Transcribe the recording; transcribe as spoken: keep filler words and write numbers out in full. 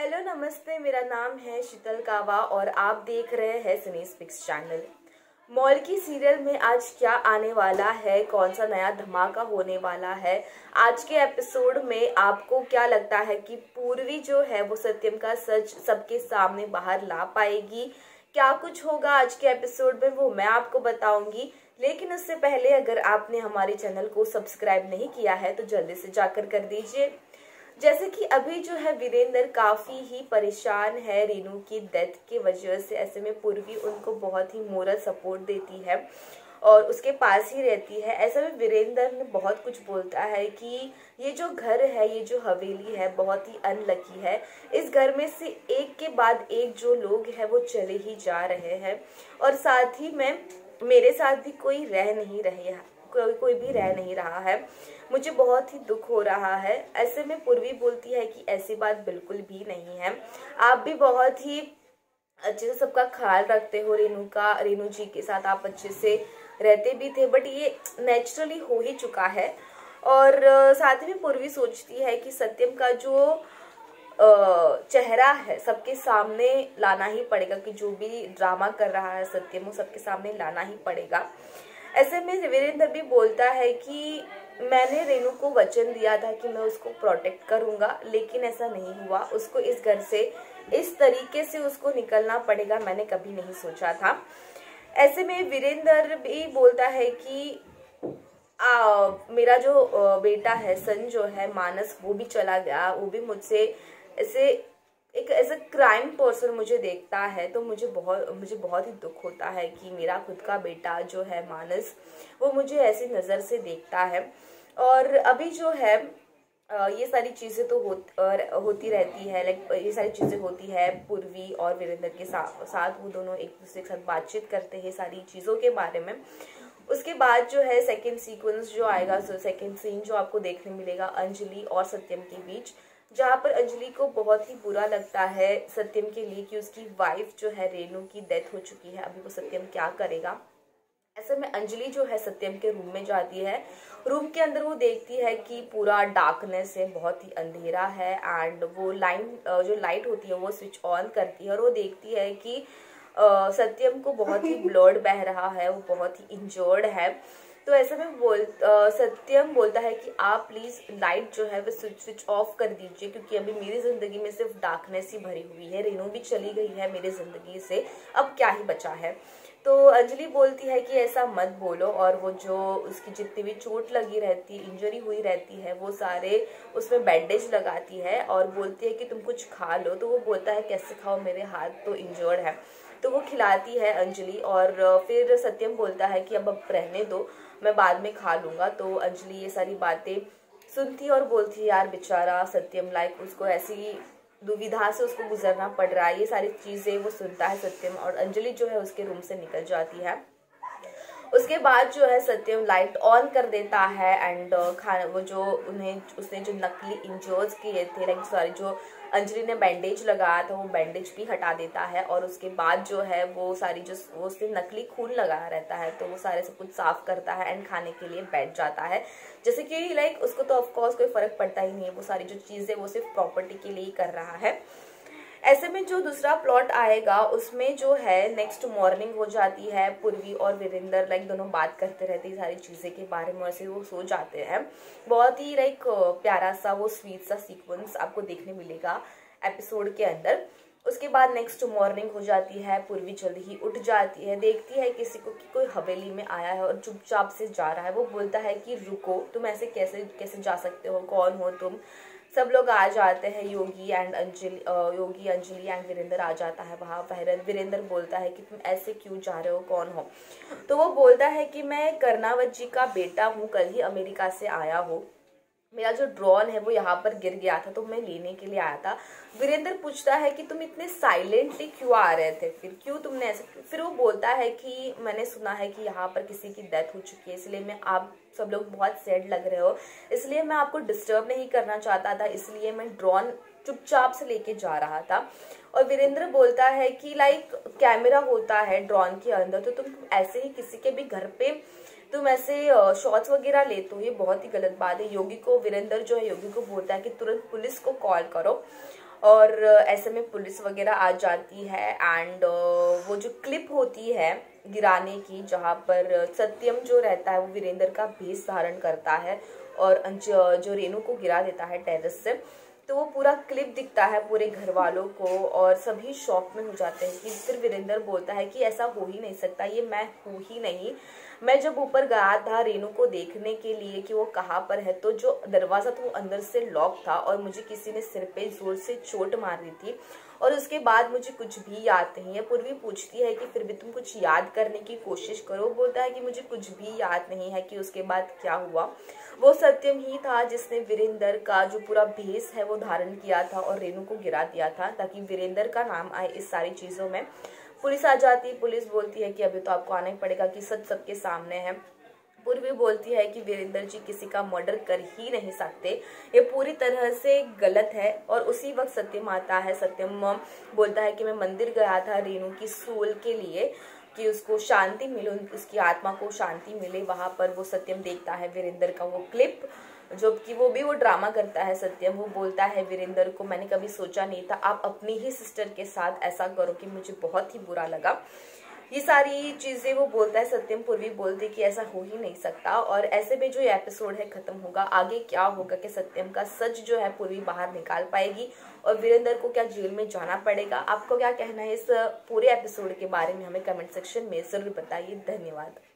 Hello नमस्ते, मेरा नाम है शीतल कावा और आप देख रहे हैं सिनी स्पिक्स चैनल। मॉल की सीरियल में आज क्या आने वाला है, कौन सा नया धमाका होने वाला है, आज के एपिसोड में आपको क्या लगता है कि पूर्वी जो है वो सत्यम का सच सबके सामने बाहर ला पाएगी? क्या कुछ होगा आज के एपिसोड में वो मैं आपको बताऊंगी। लेकिन उससे पहले अगर आपने हमारे चैनल को सब्सक्राइब नहीं किया है तो जल्दी से जाकर कर दीजिए। जैसे कि अभी जो है वीरेंद्र काफी ही परेशान है रीनू की डेथ की वजह से। ऐसे में पूर्वी उनको बहुत ही मोरल सपोर्ट देती है और उसके पास ही रहती है। ऐसे में वीरेंद्र ने बहुत कुछ बोलता है कि ये जो घर है, ये जो हवेली है, बहुत ही अनलकी है। इस घर में से एक के बाद एक जो लोग हैं वो चले ही जा रहे हैं और साथ ही में मेरे साथ भी कोई रह नहीं रहे कोई कोई भी रह नहीं रहा है। मुझे बहुत ही दुख हो रहा है। ऐसे में पूर्वी बोलती है कि ऐसी बात बिल्कुल भी नहीं है, आप भी बहुत ही अच्छे से सबका ख्याल रखते हो रेनू का, रेनू जी के साथ आप अच्छे से रहते भी थे, बट ये नेचुरली हो ही चुका है। और साथ ही में पूर्वी सोचती है कि सत्यम का जो चेहरा है सबके सामने लाना ही पड़ेगा, कि जो भी ड्रामा कर रहा है सत्यम वो सबके सामने लाना ही पड़ेगा। ऐसे में वीरेंद्र भी बोलता है कि मैंने रेनू को वचन दिया था कि मैं उसको प्रोटेक्ट करूंगा, लेकिन ऐसा नहीं हुआ। उसको इस घर से इस तरीके से उसको निकलना पड़ेगा, मैंने कभी नहीं सोचा था। ऐसे में वीरेंद्र भी बोलता है कि आ, मेरा जो बेटा है सन जो है मानस, वो भी चला गया, वो भी मुझसे ऐसे एक ऐसा क्राइम पर्सन मुझे देखता है, तो मुझे बहुत मुझे बहुत ही दुख होता है कि मेरा खुद का बेटा जो है मानस वो मुझे ऐसी नज़र से देखता है। और अभी जो है ये सारी चीज़ें तो हो, होती रहती है, लाइक ये सारी चीज़ें होती है पूर्वी और वीरेंद्र के साथ साथ वो दोनों एक दूसरे के साथ बातचीत करते हैं सारी चीज़ों के बारे में। उसके बाद जो है सेकेंड सीक्वेंस जो आएगा, सेकेंड सीन जो आपको देखने मिलेगा अंजलि और सत्यम के बीच, जहाँ पर अंजलि को बहुत ही बुरा लगता है सत्यम के लिए कि उसकी वाइफ जो है रेनू की डेथ हो चुकी है, अभी वो सत्यम क्या करेगा। ऐसे में अंजलि जो है सत्यम के रूम में जाती है। रूम के अंदर वो देखती है कि पूरा डार्कनेस है, बहुत ही अंधेरा है, एंड वो लाइन जो लाइट होती है वो स्विच ऑन करती है और वो देखती है कि सत्यम को बहुत ही ब्लड बह रहा है, वो बहुत ही इंजर्ड है। तो ऐसे में बोल आ, सत्यम बोलता है कि आप प्लीज लाइट जो है वो स्विच स्विच ऑफ कर दीजिए, क्योंकि अभी मेरी जिंदगी में सिर्फ डार्कनेस ही भरी हुई है, रेनू भी चली गई है मेरी जिंदगी से, अब क्या ही बचा है। तो अंजलि बोलती है कि ऐसा मत बोलो, और वो जो उसकी जितनी भी चोट लगी रहती है, इंजरी हुई रहती है, वो सारे उसमें बैंडेज लगाती है और बोलती है कि तुम कुछ खा लो। तो वो बोलता है कैसे खाओ, मेरे हाथ तो इंजर्ड है। तो वो खिलाती है अंजलि और फिर सत्यम बोलता है कि अब अब रहने दो, मैं बाद में खा लूँगा। तो अंजलि ये सारी बातें सुनती और बोलती है यार बेचारा सत्यम, लाइक उसको ऐसी दुविधा से उसको गुजरना पड़ रहा है। ये सारी चीज़ें वो सुनता है सत्यम और अंजलि जो है उसके रूम से निकल जाती है। उसके बाद जो है सत्यम लाइट ऑन कर देता है एंड खाना वो जो उन्हें उसने जो नकली इंजर्स किए थे, लाइक सॉरी जो अंजलि ने बैंडेज लगाया था वो बैंडेज भी हटा देता है। और उसके बाद जो है वो सारी जो वो उसने नकली खून लगाया रहता है तो वो सारे सब कुछ साफ करता है एंड खाने के लिए बैठ जाता है। जैसे कि लाइक उसको तो ऑफकोर्स कोई फर्क पड़ता ही नहीं है, वो सारी जो चीज़ें वो सिर्फ प्रॉपर्टी के लिए ही कर रहा है। ऐसे में जो दूसरा प्लॉट आएगा उसमें जो है नेक्स्ट मॉर्निंग हो जाती है, पूर्वी और वीरेंद्र लाइक दोनों बात करते रहते हैं सारी चीज़ें के बारे में, वैसे वो सो जाते हैं। बहुत ही लाइक प्यारा सा वो स्वीट सा सीक्वेंस आपको देखने मिलेगा एपिसोड के अंदर। उसके बाद नेक्स्ट मॉर्निंग हो जाती है, पूर्वी जल्दी ही उठ जाती है, देखती है किसी को कि कोई हवेली में आया है और चुपचाप से जा रहा है। वो बोलता है कि रुको, तुम ऐसे कैसे कैसे जा सकते हो, कौन हो तुम। सब लोग आ जाते हैं, योगी एंड अंजलि योगी अंजलि एंड वीरेंद्र आ जाता है वहाँ। वीरेंद्र बोलता है कि तुम ऐसे क्यों जा रहे हो, कौन हो। तो वो बोलता है कि मैं कर्नावत जी का बेटा हूँ, कल ही अमेरिका से आया हूँ, मेरा जो ड्रोन है वो यहाँ पर गिर गया था तो मैं लेने के लिए आया था। वीरेंद्र पूछता है कि तुम इतने साइलेंटली क्यों आ रहे थे, फिर क्यों तुमने ऐसे। फिर वो बोलता है कि मैंने सुना है कि यहाँ पर किसी की डेथ हो चुकी है, इसलिए मैं आप सब लोग बहुत सैड लग रहे हो, इसलिए मैं आपको डिस्टर्ब नहीं करना चाहता था, इसलिए मैं ड्रोन चुपचाप से लेके जा रहा था। और वीरेंद्र बोलता है कि लाइक कैमरा होता है ड्रोन के अंदर, तो तुम ऐसे ही किसी के भी घर पे तुम ऐसे शॉट्स वगैरह लेते हो, ये बहुत ही गलत बात है। योगी को वीरेंद्र जो है योगी को बोलता है कि तुरंत पुलिस को कॉल करो। और ऐसे में पुलिस वगैरह आ जाती है एंड वो जो क्लिप होती है गिराने की, जहाँ पर सत्यम जो रहता है वो वीरेंद्र का भेष धारण करता है और जो रेनू को गिरा देता है टेरेस से, तो वो पूरा क्लिप दिखता है पूरे घर वालों को और सभी शॉक में हो जाते हैं कि फिर वीरेंद्र बोलता है कि ऐसा हो ही नहीं सकता, ये मैं हूँ ही नहीं। मैं जब ऊपर गया था रेनू को देखने के लिए कि वो कहाँ पर है, तो जो दरवाज़ा था वो अंदर से लॉक था और मुझे किसी ने सिर पे जोर से चोट मार दी थी और उसके बाद मुझे कुछ भी याद नहीं है। पूर्वी पूछती है कि फिर भी तुम कुछ याद करने की कोशिश करो। बोलता है कि मुझे कुछ भी याद नहीं है कि उसके बाद क्या हुआ। वो सत्यम ही था जिसने वीरेंद्र का जो पूरा भेष है वो धारण किया था और रेनू को गिरा दिया था ताकि वीरेंद्र का नाम आए इस सारी चीज़ों में। पुलिस आ जाती, पुलिस बोलती है कि अभी तो आपको आना ही पड़ेगा कि सच सबके सामने है। पूर्वी बोलती है कि वीरेंद्र जी किसी का मर्डर कर ही नहीं सकते, ये पूरी तरह से गलत है। और उसी वक्त सत्यम आता है। सत्यम बोलता है कि मैं मंदिर गया था रेनू की सोल के लिए कि उसको शांति मिले, उसकी आत्मा को शांति मिले। वहां पर वो सत्यम देखता है वीरेंद्र का वो क्लिप, जो कि वो भी वो ड्रामा करता है सत्यम। वो बोलता है वीरेंद्र को, मैंने कभी सोचा नहीं था आप अपनी ही सिस्टर के साथ ऐसा करो, कि मुझे बहुत ही बुरा लगा। ये सारी चीजें वो बोलता है सत्यम। पूर्वी बोलती कि ऐसा हो ही नहीं सकता। और ऐसे में जो ये एपिसोड है खत्म होगा। आगे क्या होगा कि सत्यम का सच जो है पूर्वी बाहर निकाल पाएगी और वीरेंद्र को क्या जेल में जाना पड़ेगा। आपको क्या कहना है इस पूरे एपिसोड के बारे में, हमें कमेंट सेक्शन में जरूर बताइए। धन्यवाद।